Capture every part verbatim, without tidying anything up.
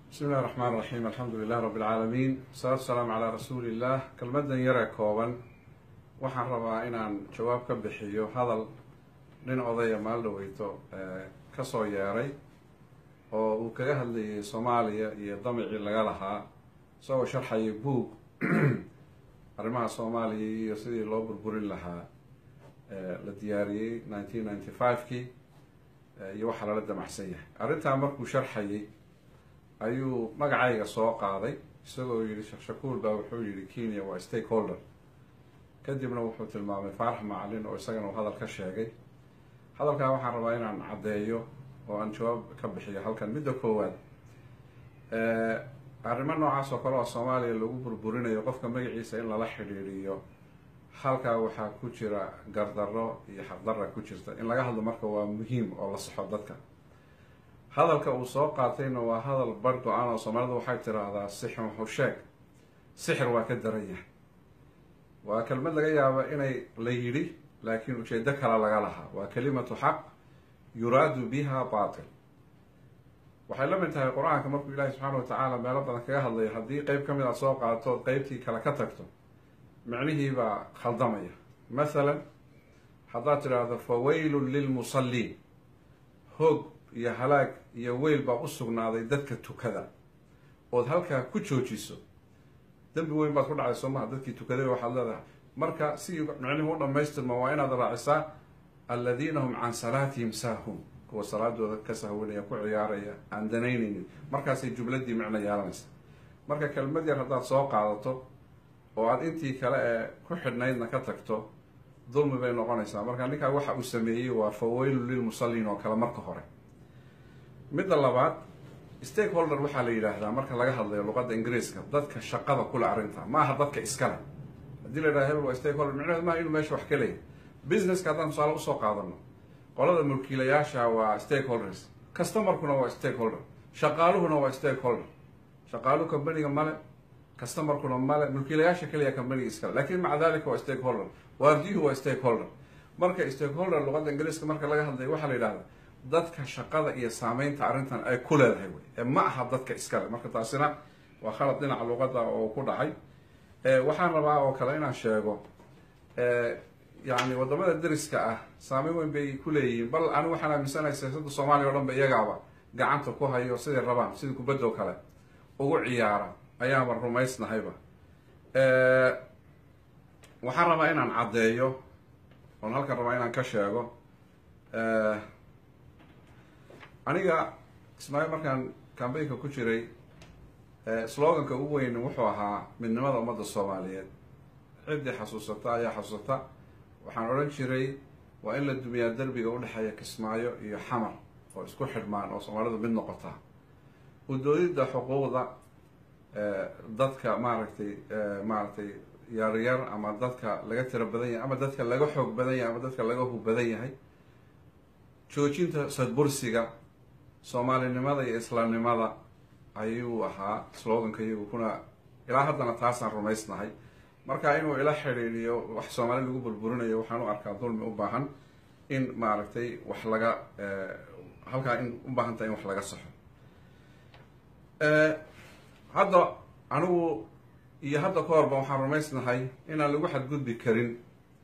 بسم الله الرحمن الرحيم. الحمد لله رب العالمين، والصلاة والسلام على رسول الله. كلمة يرى كوبا waxaan rabaa inaan jawaab ka bixiyo hadal nin odaya maaldhaweyto ka soo yeeray oo uu kaga hadlayay Soomaaliya iyo damicii laga lahaa soo sharxay buug arrimaha Soomaaliya iyo sidii loo burburin lahaa la diyaariyay nineteen ninety-five-kii iyo waxa la damacsan yahay. Arrinta markuu sharxayay ayuu magacayga soo qaaday isagoo yiri Sheekh Shakuur baa wuxuu yiri Kenya waa stakeholder. kadibna wuxuu tilmaamay Faarax Macalin oo isagana hadal ka sheegay. hadalka waxaan rabaa inaan cadeeyo oo aan jawaab ka bixiyo halkan. midda koowaad ee arrimo noocaas oo kale oo Soomaaliya lagu burburinayo qofka magaciisa in lala xiriiriyo halka waxaa ku jira gardarro iyo xaqdarro ku jirta. in laga hadlo marka waa muhiim oo la saxo dadka. hadalka uu soo qaatayna waa hadal bar go'aan oo Soomaalidu waxay tiraahdaa sixir wuxuu sheeg sixir waa ka daran yahay. waa kelmad laga yaabo inay la yiri laakiin ujeedo kale laga lahaa. waa kalimatu xaq yuraadu biha baatil. waxay la mid tahay qur-aanka markuu ilaahay subxaanahu watacaala meelo badan kaga hadlayo haddii qeyb ka mid a soo qaatood qeybtii kale ka tagto micnihii baa khaldamaya. mathalan haddaad tidhaahdo fawaylun lilmusalliin, hoog iyo halaag iyo weyl baa u sugnaaday dadka tukada, ood halkaa ku joojiso dambi weyn baad ku dhacday soomaha dadkii tukaday. waxaad leedahay marka si micnuhu u dhamaystirma waa inaad raacisaa aladiina hum can salaatihim saahun, kuwa salaadooda ka sahwanaya ku ciyaaraya aan danaynaynin. markaasay jumladii micno yeelanaysa. marka kelmad yar haddaad soo qaadato oo aad intii kale ee ku xidhnaydna ka tagto dulmi bay noqonaysaa. marka ninkaa waxa uu sameeyey waa fawaylu lilmusalliin oo kale marka hore. midda labaad, stakeholder waxaa la yidhaahdaa marka laga hadlayo luqadda ingiriiska dadka shaqada kule arrinta, ma aha dadka iskale. haddii la yidhaha hebel waa stakeholder micnaheed maaha inuu meesha wax ka leeyahy. businesska haddaan tusaale usoo qaadano, qolada mulkiilayaasha waa stakeholders, customerkuna waa stakeholder, shaqaaluhuna waa stakeholder. shaqaaluhu companiga male, customerkuna male, mulkiilayaasha kaliya companiga iskale, laakiin maca dalika waa stakeholder. waardiyuhu waa stakeholder. marka stakeholder luqadda ingiriiska marka laga hadlayo waxaa la yidhahdaa dadka shaqada iyo saameynta arrintan ay ku leedahay wey, ee ma aha dadka iskale. marka taasina waa khalad dhinaca luqadda oo ku dhacay. waxaan rabaa oo kale inaan sheego yani wadamada deriska ah saameyn weyn bay ku leeyihiin. bal anigu waxaan aaminsanahay siyaasadda Soomaaliya oo dhan ba iyagaaba gacanta ku hayo siday rabaan, sidii kubadda oo kale ugu ciyaara ayaanba rumaysnahayba. waxaan rabaa inaan caddeeyo oon halkan rabaa inaan ka sheego aniga Ismaaciil markaan kambeynka ku jiray sloganka ugu weyn wuxuu ahaa midnimada ummadda Soomaaliyeed. ciddii xasuusata ayaa xasuusata. waxaan odhan jiray waa in la dumiyaa derbiga u dhexeeya Kismaayo iyo Xamar oo isku xidhmaan oo Soomaalidu mid noqota. udoodida xuquuqda dadka maaragtay maaragtay yaryar ama dadka laga tiro badan yahay ama dadka laga xoog badan yahay ama dadka laga hub badan yahay. joojinta sadbursiga, Soomaalinimada iyo Islaamnimada ayuu ahaa sloganka iyagu, kuna ilaa haddana taasaan rumaysnahay. marka inuu ila xiriiriyo wax Soomaali lagu burburinayo waxaan u arkaa dulmi u baahan in maaragtay wax laga halkaa in u baahan tahay in wax laga saxo. hadda anigu iyo hadda ka horba waxaan rumaysnahay inaan lagu xadgudbi karin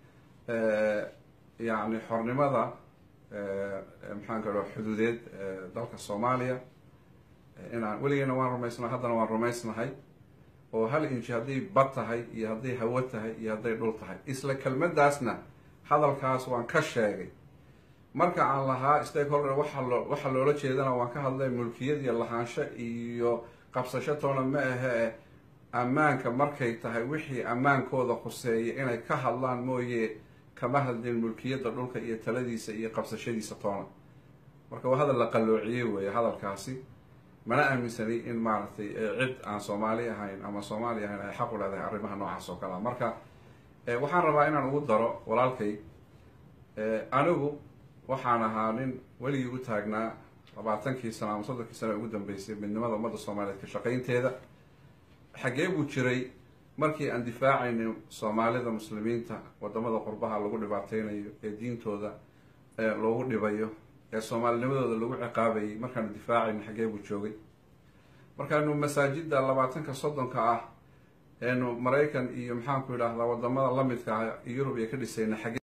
yani xornimada maxaan ka dhaho xuduudeed dalka Soomaaliya. inaan weligeena waan rumaysnahay, haddana waan rumaysnahay. oo hal inji hadday bad tahay iyo hadday hawo tahay iyo hadday dhul tahay, isla kelmadaasna hadalkaas waan ka sheegay. marka aan lahaa stakeholder waxa loo waxa loola jeedana waan ka hadlay mulkiyad iyo lahaansho iyo qabsasho toona ma ahe ammaanka markay tahay wixii ammaankooda khuseeya inay ka hadlaan mooye kama hadlin mulkiyadda dhulka iyo taladiisa iyo qabsashadiisa toona. marka waa hadal la qalloociyey weeye hadalkaasi. mana aaminsani in maaragtay cid aan Soomaali ahayn ama Soomaali ahayn ay xaq u leedahay arrimaha noocaas oo kale. marka waxaan rabaa inaan ugu daro walaalkay, anigu waxaan ahaa nin weligii u taagnaa labaatankii sano ama soddonkii sano ugu dambeysay midnimada ummadda Soomaaliyeed ka shaqaynteeda. xaggee buu jiray markii aan difaacaynin Soomaalida muslimiinta wadamada qurbaha lagu dhibaateynayo ee diintooda loogu dhibayo ee Soomaalinimadooda lagu ciqaabayay? markaan difaacaynin xaggee buu joogay? markaanu masaajida labaatanka soddonka ah eenu maraykan iyo maxaanku idhaahdaa wadamada lamidka ah yurub iyo ka dhisayna xagee